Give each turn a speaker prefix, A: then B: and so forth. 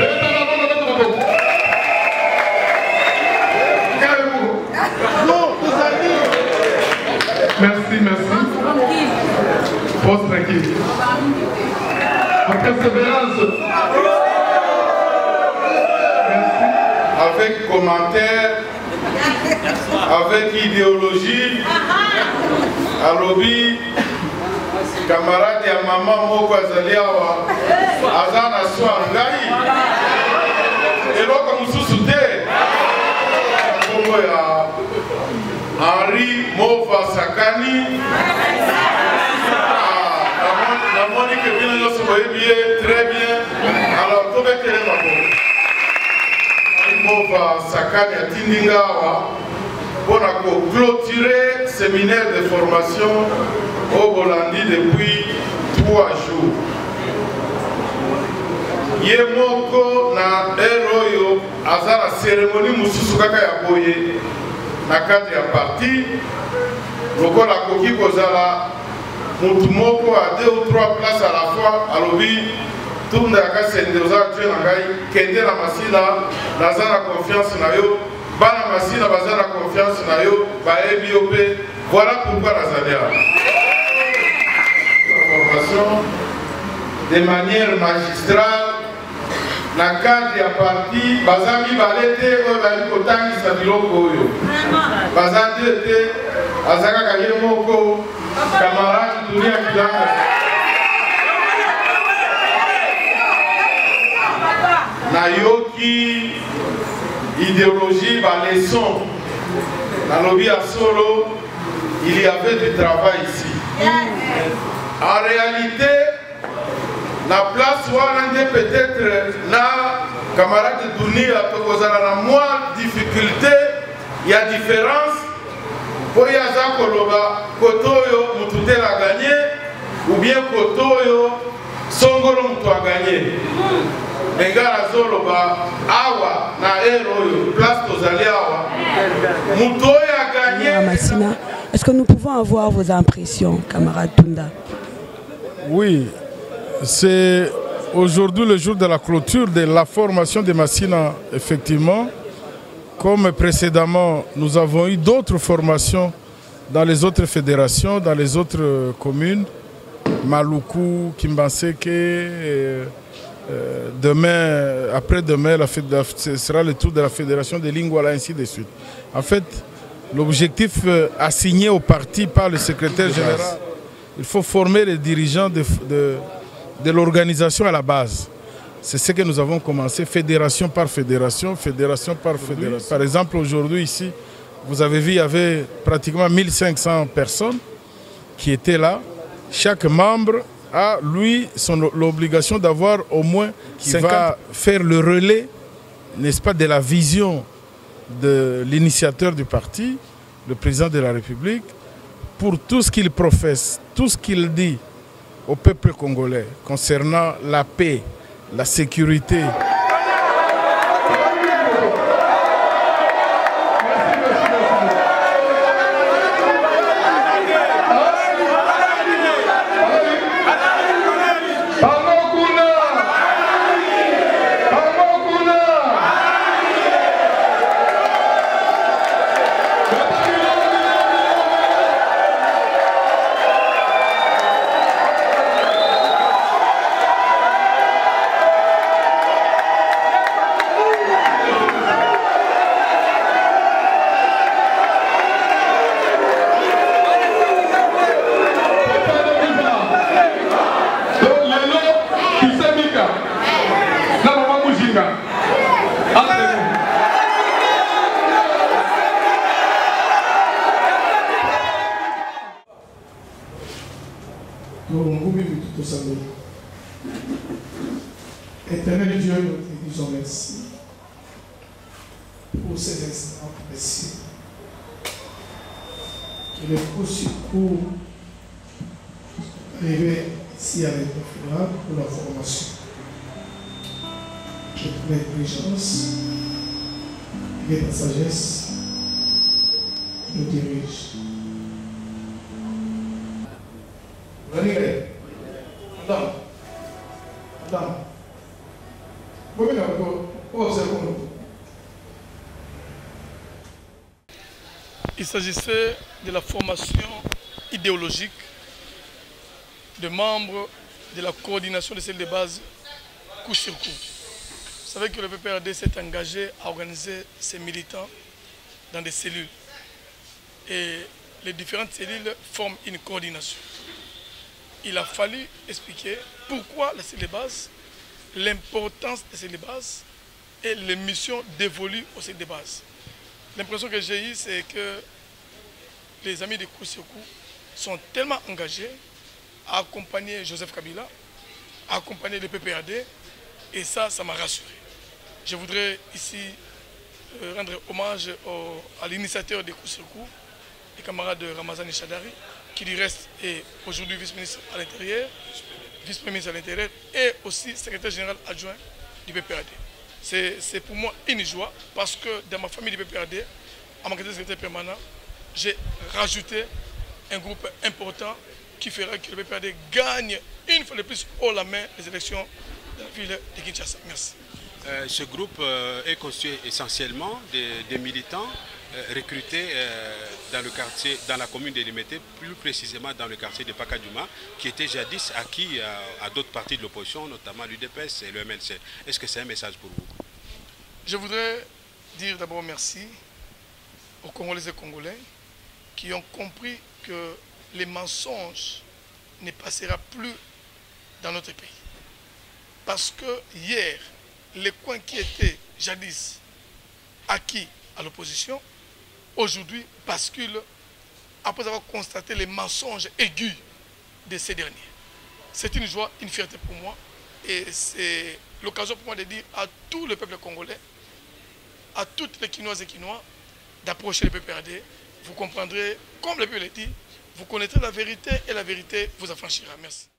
A: Merci, merci. Pose tranquille. En persévérance. Merci. Avec commentaire, avec idéologie, à lobby, camarade et maman Moko Azaliawa, Azana Swangai, et là comme sous-souté, Henri Mova Sakani, la Monique Vino se voyait bien, très bien, alors tout va être Mova Sakani à Tindingawa pour clôturer le séminaire de formation au Bolandi depuis 3 jours. Yemoko na Eroyo azara cérémonie mususu kaka ya boye na cadre ya parti lokola koki kozala mutu moko à 2 ou 3 places à la fois alobi tunda yaka sende ozala tue na ngai kende na masila nazala confiance na yo bana masila bazala confiance na yo bayebi yo pe voilà pourquoi nazali awa formation de manière magistrale na cadre ya parti bazami balete oyo bali kotangisa biloko oyo bazande te azakaka ye moko camarade dunia kilanga nayoki idéologie baleson nalobi ya solo il y avait du travail ici en réalité la place où on est peut-être là, camarade de Dunia, la moins difficulté, il y a différence. Pour y avoir Koloba, Kotoyo, Mutute a gagné, ou bien Kotoyo, Songolo Mutu a gagné. Bengala Zoloba, Awa, na Eroyo, place Tozali Awa, Mutoyo a gagné.
B: Massina, est-ce que nous pouvons avoir vos impressions, camarade Tunda?
C: Oui. C'est aujourd'hui le jour de la clôture de la formation de Massina, effectivement. Comme précédemment, nous avons eu d'autres formations dans les autres fédérations, dans les autres communes. Maluku, Kimbanseke, demain, après-demain, ce sera le tour de la fédération de Lingwala, ainsi de suite. En fait, l'objectif assigné au parti par le secrétaire général, il faut former les dirigeants de l'organisation à la base. C'est ce que nous avons commencé, fédération par fédération, fédération par fédération. Par exemple, aujourd'hui ici, vous avez vu, il y avait pratiquement 1500 personnes qui étaient là. Chaque membre a, lui, l'obligation d'avoir au moins 50... va faire le relais, n'est-ce pas, de la vision de l'initiateur du parti, le président de la République, pour tout ce qu'il professe, tout ce qu'il dit au peuple congolais concernant la paix, la sécurité.
D: Éternel Dieu, nous te disons merci pour ces instants précieux. Que les faux secours arrivés ici avec le funéraire pour la formation. Que ton intelligence et ta sagesse nous dirigent. Venez, Adam.
E: Il s'agissait de la formation idéologique de membres de la coordination des cellules de base coup sur coup. Vous savez que le PPRD s'est engagé à organiser ses militants dans des cellules. Et les différentes cellules forment une coordination. Il a fallu expliquer pourquoi la cellule de base, l'importance des cellules de base et les missions dévolues aux cellules de base. L'impression que j'ai eue, c'est que les amis de coup sur coup sont tellement engagés à accompagner Joseph Kabila, à accompagner le PPRD, et ça m'a rassuré. Je voudrais ici rendre hommage à l'initiateur des coups sur coup, le camarade Ramazan Chadari, qui du reste est aujourd'hui vice-ministre à l'Intérieur, vice-premier ministre à l'Intérieur et aussi secrétaire général adjoint du PPRD. C'est pour moi une joie parce que dans ma famille du PPRD, en ma qualité de secrétaire permanent, j'ai rajouté un groupe important qui fera que le PPRD gagne une fois de plus haut la main les élections de la ville de Kinshasa. Merci.
F: Ce groupe est constitué essentiellement des militants recrutés dans le quartier, dans la commune de Limete, plus précisément dans le quartier de Pakadjouma, qui était jadis acquis à d'autres partis de l'opposition, notamment l'UDPS et le MLC. Est-ce que c'est un message pour vous?
E: Je voudrais dire d'abord merci aux Congolais et Congolais qui ont compris que les mensonges ne passeront plus dans notre pays. Parce que hier, les coins qui étaient jadis acquis à l'opposition, aujourd'hui basculent après avoir constaté les mensonges aigus de ces derniers. C'est une joie, une fierté pour moi et c'est l'occasion pour moi de dire à tout le peuple congolais, à toutes les Quinoises et Quinois, d'approcher le PPRD. Vous comprendrez, comme le peuple l'a dit, vous connaîtrez la vérité et la vérité vous affranchira. Merci.